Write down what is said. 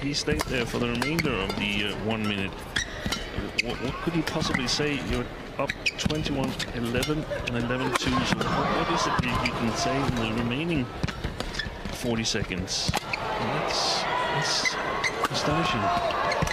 he stayed there for the remainder of the 1 minute. What could he possibly say? You're up 21-11 and 11-2. So what is it you can say in the remaining 40 seconds? And that's astonishing.